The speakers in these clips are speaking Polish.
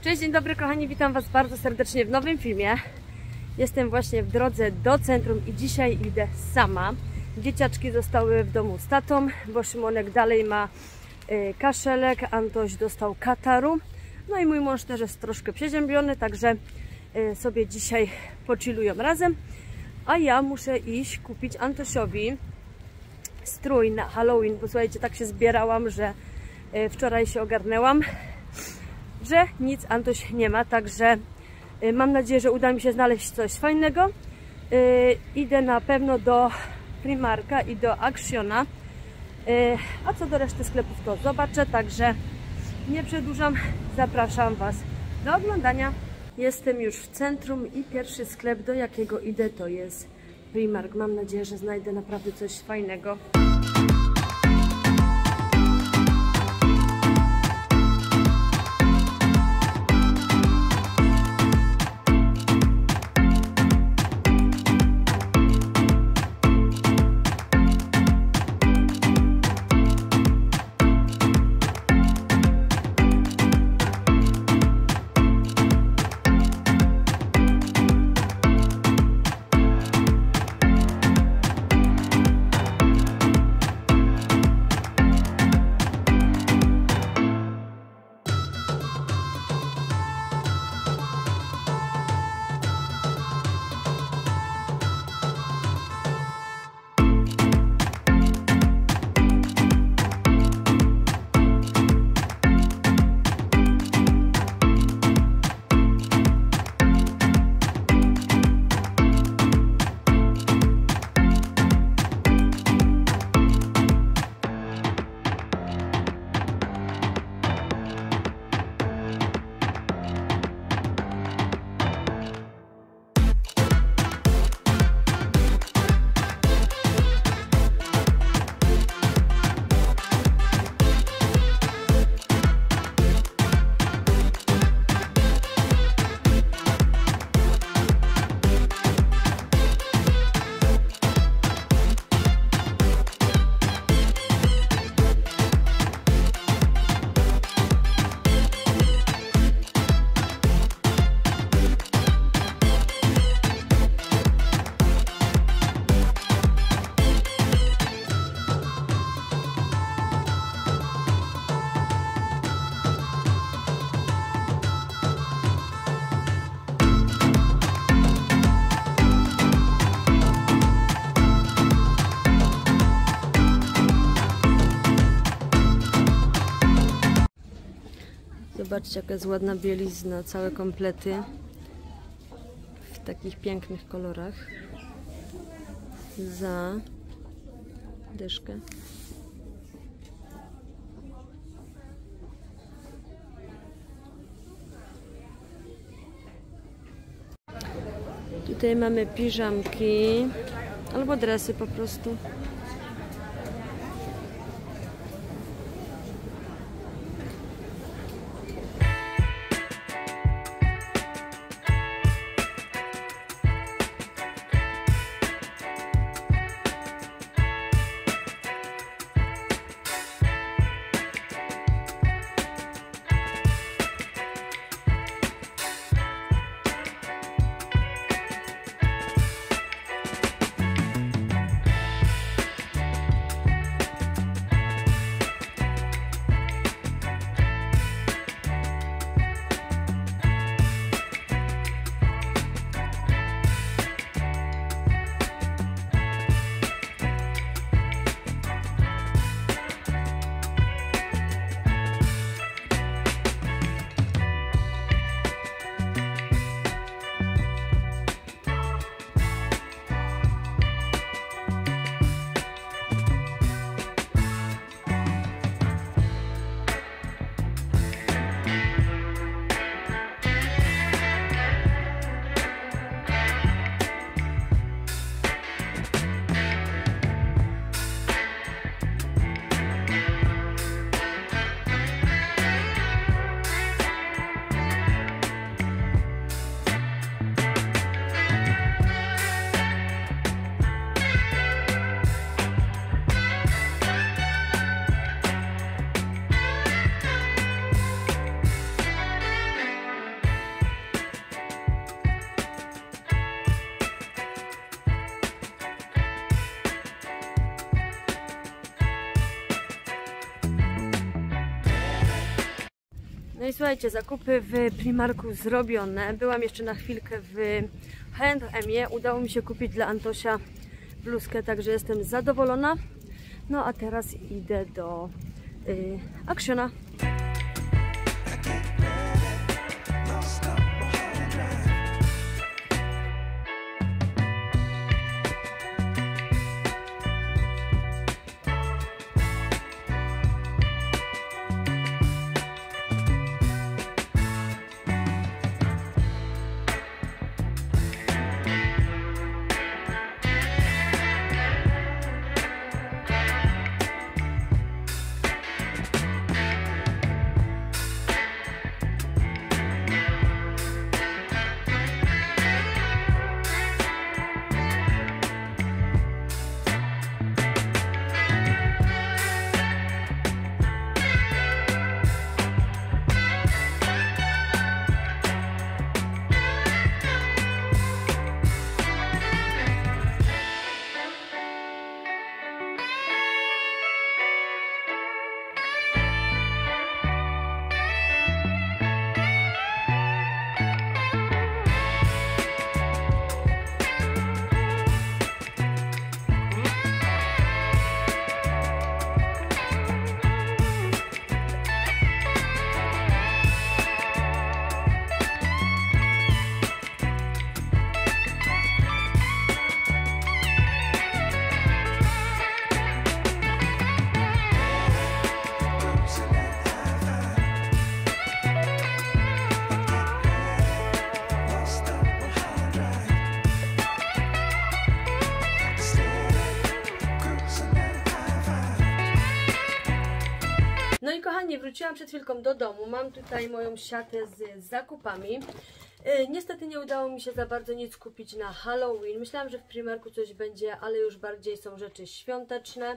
Cześć, dzień dobry kochani, witam Was bardzo serdecznie w nowym filmie. Jestem właśnie w drodze do centrum i dzisiaj idę sama. Dzieciaczki zostały w domu z tatą, bo Szymonek dalej ma kaszelek, Antoś dostał kataru. No i mój mąż też jest troszkę przeziębiony, także sobie dzisiaj pochillują razem. A ja muszę iść kupić Antosiowi strój na Halloween, bo słuchajcie, tak się zbierałam, że wczoraj się ogarnęłam, że nic Antoś nie ma, także mam nadzieję, że uda mi się znaleźć coś fajnego. Idę na pewno do Primarka i do Actiona, a co do reszty sklepów to zobaczę, także nie przedłużam, zapraszam Was do oglądania. Jestem już w centrum i pierwszy sklep, do jakiego idę, to jest Primark. Mam nadzieję, że znajdę naprawdę coś fajnego. Zobaczcie, jaka jest ładna bielizna, całe komplety w takich pięknych kolorach za dyszkę. Tutaj mamy piżamki albo dresy po prostu. No i słuchajcie, zakupy w Primarku zrobione. Byłam jeszcze na chwilkę w H&M-ie. Udało mi się kupić dla Antosia bluzkę, także jestem zadowolona. No a teraz idę do Actiona. No i kochani, wróciłam przed chwilką do domu. Mam tutaj moją siatę z zakupami. Niestety nie udało mi się za bardzo nic kupić na Halloween. Myślałam, że w Primarku coś będzie, ale już bardziej są rzeczy świąteczne.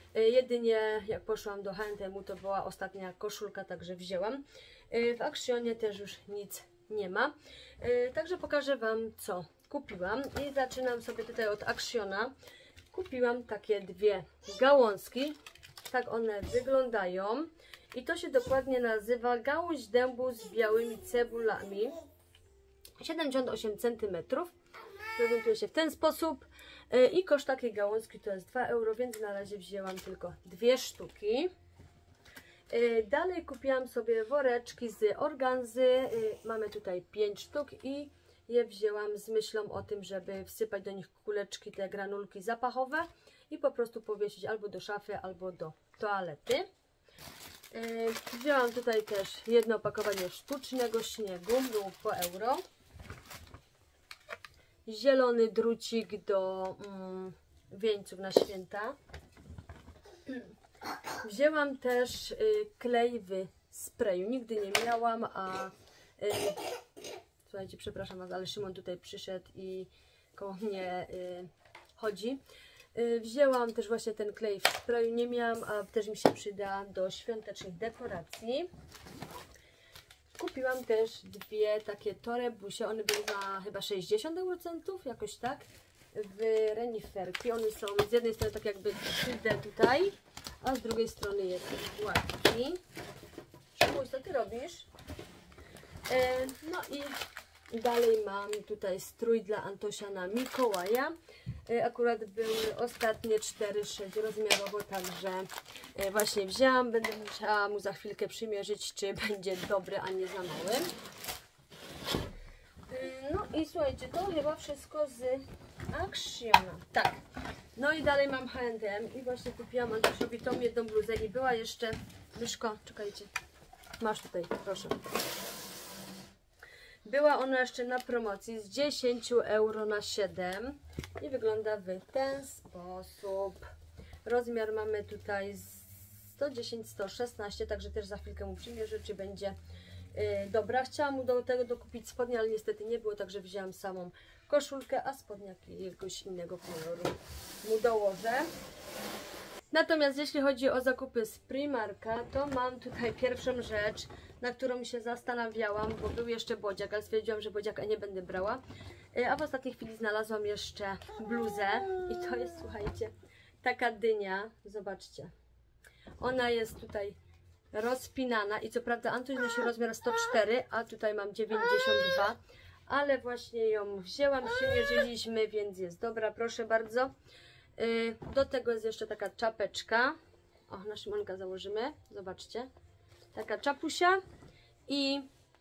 Jedynie jak poszłam do H&M-u, to była ostatnia koszulka, także wzięłam. W Actionie też już nic nie ma. Także pokażę Wam, co kupiłam. I zaczynam sobie tutaj od Actiona. Kupiłam takie dwie gałązki. Tak one wyglądają. I to się dokładnie nazywa gałąź dębu z białymi cebulami. 78 cm. Prezentuje się w ten sposób. I koszt takiej gałązki to jest 2 euro, więc na razie wzięłam tylko dwie sztuki. Dalej kupiłam sobie woreczki z organzy. Mamy tutaj 5 sztuk i je wzięłam z myślą o tym, żeby wsypać do nich kuleczki, te granulki zapachowe i po prostu powiesić albo do szafy, albo do toalety. Wzięłam tutaj też jedno opakowanie sztucznego śniegu, było po euro. Zielony drucik do wieńców na święta. Wzięłam też klej w sprayu. Nigdy nie miałam, a słuchajcie, przepraszam Was, ale Szymon tutaj przyszedł i koło mnie chodzi. Wzięłam też właśnie ten klej w sprayu, nie miałam, a też mi się przyda do świątecznych dekoracji. Kupiłam też dwie takie torebusie, one były za chyba 60 eurocentów, jakoś tak, w reniferki. One są z jednej strony tak jakby 3D tutaj, a z drugiej strony jest gładki. Szymuś, co Ty robisz? No i dalej mam tutaj strój dla Antosia na Mikołaja. Akurat były ostatnie 4,6 rozmiarowo, także właśnie wzięłam. Będę musiała mu za chwilkę przymierzyć, czy będzie dobry, a nie za mały. No i słuchajcie, to chyba wszystko z Actiona. Tak. No i dalej mam H&M i właśnie kupiłam Antosiowi tą jedną bluzę i była jeszcze... Myszko, czekajcie. Masz tutaj, proszę. Była ona jeszcze na promocji z 10 euro na 7 i wygląda w ten sposób. Rozmiar mamy tutaj 110-116, także też za chwilkę mu przymierzę, czy będzie dobra. Chciałam mu do tego dokupić spodnie, ale niestety nie było, także wzięłam samą koszulkę, a spodnie jakiegoś innego koloru mu dołożę. Natomiast jeśli chodzi o zakupy z Primarka, to mam tutaj pierwszą rzecz, na którą się zastanawiałam, bo był jeszcze bodziak, ale stwierdziłam, że bodziaka nie będę brała. A w ostatniej chwili znalazłam jeszcze bluzę i to jest, słuchajcie, taka dynia, zobaczcie. Ona jest tutaj rozpinana i co prawda Antoś nosi rozmiar 104, a tutaj mam 92, ale właśnie ją wzięłam, przymierzyliśmy, więc jest dobra, proszę bardzo. Do tego jest jeszcze taka czapeczka. O, na Szymonka założymy, zobaczcie. Taka czapusia i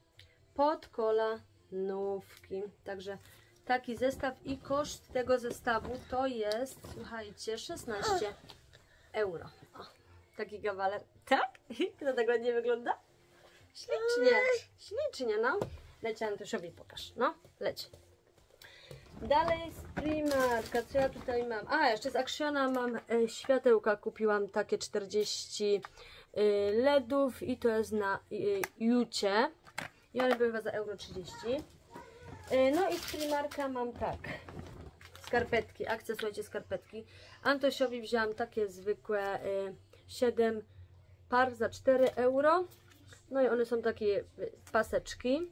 podkolanówki. Także taki zestaw i koszt tego zestawu to jest, słuchajcie, 16 euro. O, taki kawaler. Tak? To tak ładnie wygląda? Ślicznie. Ślicznie, no. Leć Antoszowi, pokaż. No, leć. Dalej z Primarka, co ja tutaj mam? A, jeszcze z Actiona mam światełka, kupiłam takie 40 LEDów i to jest na Jucie. I one były chyba za euro 30. No i z Primarka mam tak, skarpetki, akcja, słuchajcie, skarpetki. Antosiowi wzięłam takie zwykłe 7 par za 4 euro. No i one są takie paseczki.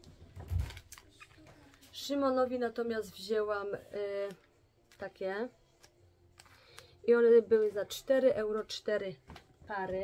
Szymonowi natomiast wzięłam takie i one były za 4 euro 4 pary.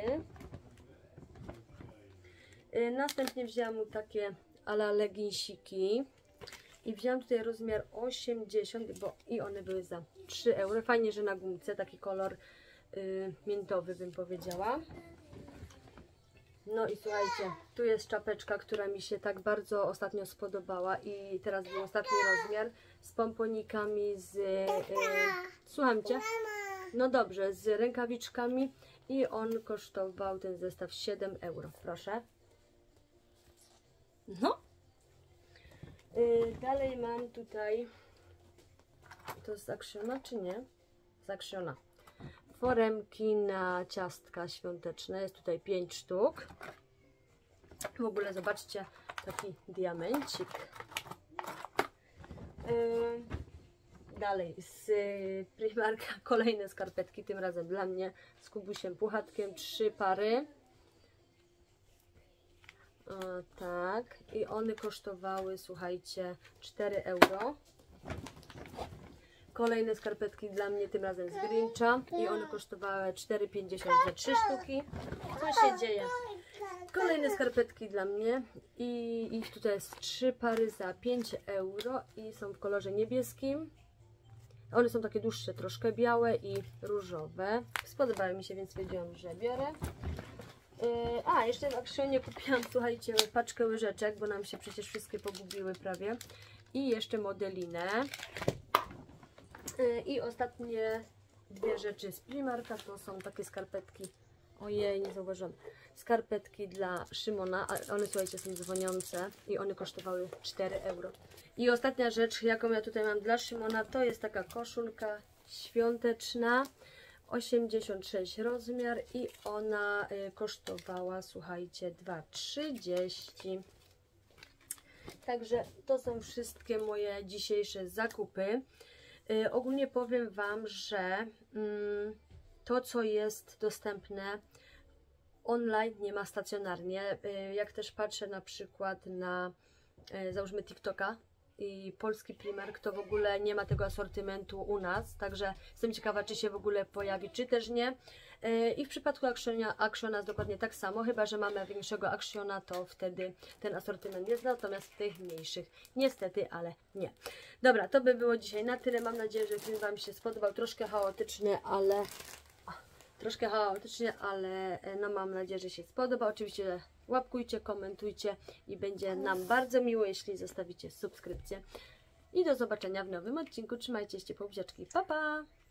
Następnie wzięłam mu takie ala leginsiki i wzięłam tutaj rozmiar 80, bo i one były za 3 euro. Fajnie, że na gumce, taki kolor miętowy bym powiedziała. No i słuchajcie, tu jest czapeczka, która mi się tak bardzo ostatnio spodobała i teraz był ostatni rozmiar z pomponikami, słucham Cię? No dobrze, z rękawiczkami i on kosztował ten zestaw 7 euro, proszę. No. Dalej mam tutaj, to z Actiona czy nie? Z Actiona. Foremki na ciastka świąteczne, jest tutaj 5 sztuk. W ogóle zobaczcie, taki diamencik. Dalej z Primarka kolejne skarpetki, tym razem dla mnie z Kubusiem Puchatkiem, 3 pary. O, tak, i one kosztowały, słuchajcie, 4 euro. Kolejne skarpetki dla mnie, tym razem z Grincha i one kosztowały 4,50 za 3 sztuki. Co się dzieje? Kolejne skarpetki dla mnie i ich tutaj jest 3 pary za 5 euro i są w kolorze niebieskim. One są takie dłuższe, troszkę białe i różowe. Spodobały mi się, więc wiedziałam, że biorę. A, jeszcze w Actionie kupiłam, słuchajcie, paczkę łyżeczek, bo nam się przecież wszystkie pogubiły prawie. I jeszcze modelinę. I ostatnie dwie rzeczy z Primarka to są takie skarpetki. Ojej, nie zauważyłam. Skarpetki dla Szymona, a one, słuchajcie, są dzwoniące i one kosztowały 4 euro. I ostatnia rzecz, jaką ja tutaj mam dla Szymona, to jest taka koszulka świąteczna, 86 rozmiar i ona kosztowała, słuchajcie, 2,30. Także to są wszystkie moje dzisiejsze zakupy. Ogólnie powiem Wam, że to, co jest dostępne online, nie ma stacjonarnie. Jak też patrzę na przykład na, załóżmy, TikToka i polski Primark, to w ogóle nie ma tego asortymentu u nas, także jestem ciekawa, czy się w ogóle pojawi, czy też nie. I w przypadku Actiona jest dokładnie tak samo, chyba że mamy większego Actiona, to wtedy ten asortyment jest, natomiast w tych mniejszych niestety, ale nie. Dobra, to by było dzisiaj na tyle. Mam nadzieję, że film Wam się spodobał. Troszkę chaotyczny, ale no mam nadzieję, że się spodoba. Oczywiście łapkujcie, komentujcie i będzie nam bardzo miło, jeśli zostawicie subskrypcję. I do zobaczenia w nowym odcinku. Trzymajcie się, ciepło buziaczki. Pa, pa!